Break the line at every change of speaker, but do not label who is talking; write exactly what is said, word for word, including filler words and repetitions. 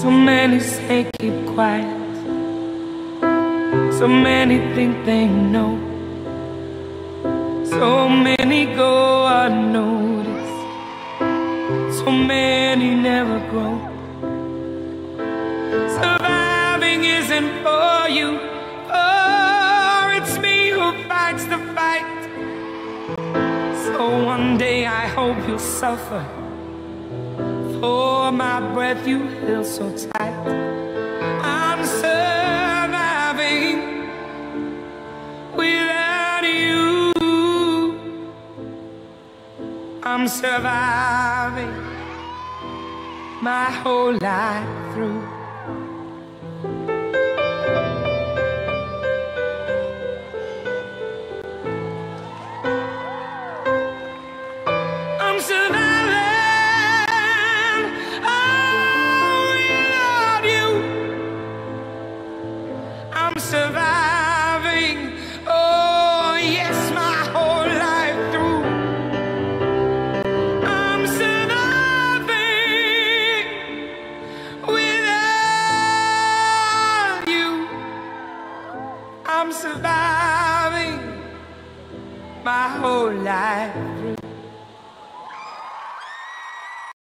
So many say keep quiet, so many think they know, so many go unnoticed, so many never grow. Surviving isn't for you, oh, it's me who fights the fight. So one day I hope you'll suffer, for my breath you held so tight. I'm surviving without you. I'm surviving my whole life through. I'm surviving, oh, without you. I'm surviving.